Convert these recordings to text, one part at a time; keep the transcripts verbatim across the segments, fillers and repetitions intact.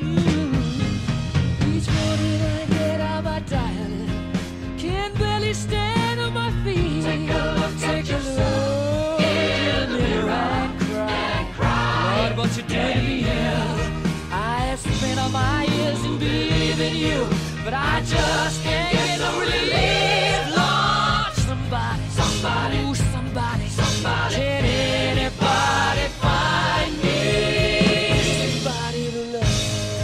Each morning I get out my diet, can barely stand on my feet. Take a look Take at a yourself look in the mirror and cry. Lord, what you doing to me here? I have spent all my years in believing you, but I just can't get no relief. Lord, somebody, Somebody, ooh, somebody, somebody. can anybody find me somebody to love?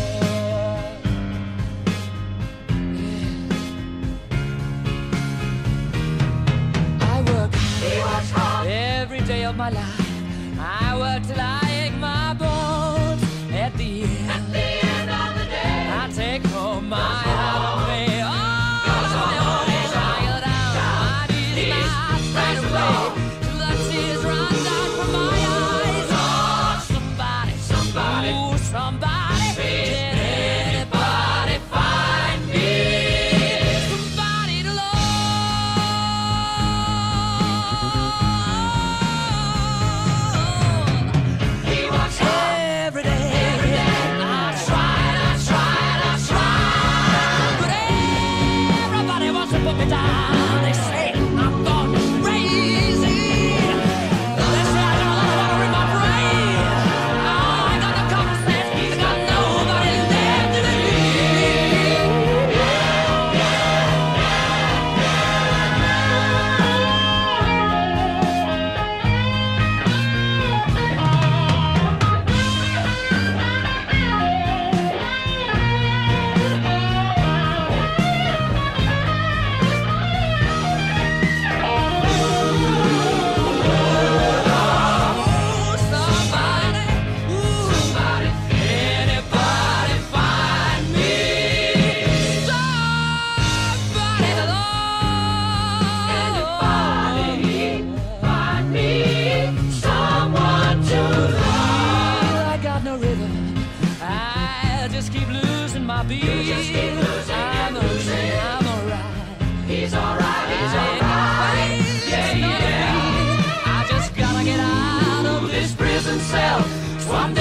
Yeah. I work He works hard. every day of my life. I work till I ache my bones. At the end, At the end of the day, I take home my heart away. Oh, Goes on, he's on, tired out, my knees knees, not straight raise away. low. Till the tears run down from my eyes. Oh, somebody, Somebody. ooh, somebody, Please, can anybody find me somebody to love? he works hard. Every day, Every day. I tried, I tried, I tried, but everybody wants to put me down. They say I'm gone crazy. They say I got a lot of water in my brain. Oh, I got no common sense. I got nobody left to believe. Oh, somebody, ooh, Somebody, anybody find me somebody to love? anybody, find me someone to love. I got no rhythm. I just keep losing my beat. just keep losing I'm and okay, losing. I'm alright. He's alright, he's I ain't alright. afraid, Yeah, it's not yeah. me. I just gotta get out of this This prison cell, one day